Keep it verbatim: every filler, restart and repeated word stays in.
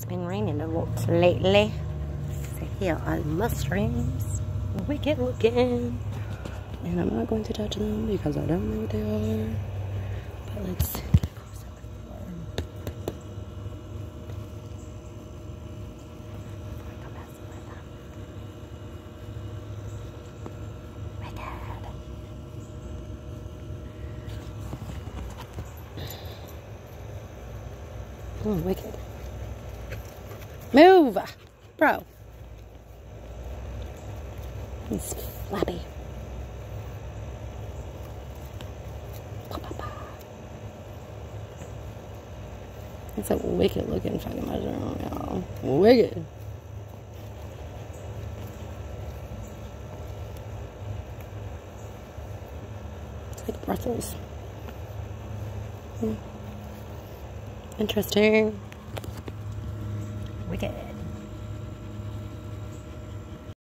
It's been raining a lot lately. So here are mushrooms. Wicked looking. And I'm not going to touch them because I don't know what they are. But let's get a close up before I go messing with them. Wicked. Oh, wicked. Move! Bro. He's flappy. It's a wicked looking fucking mushroom, y'all. Wicked. It's like Brussels. Hmm. Interesting. Wicked.